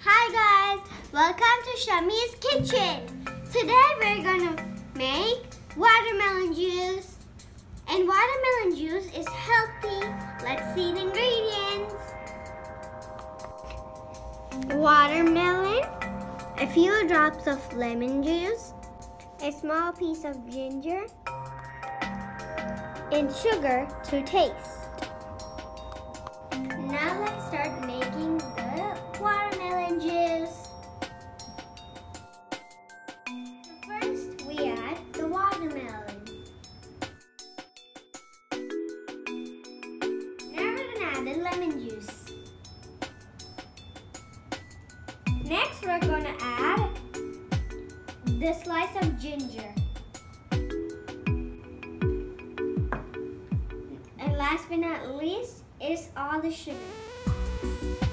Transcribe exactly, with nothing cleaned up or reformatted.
Hi guys, welcome to Shami's kitchen. Today we're gonna make watermelon juice. And watermelon juice is healthy. Let's see the ingredients. Watermelon, a few drops of lemon juice, a small piece of ginger, and sugar to taste. Now let's start making the watermelon juice. First, we add the watermelon. Now we're gonna add the lemon juice. Next, we're gonna add the slice of ginger. And last but not least is all the sugar.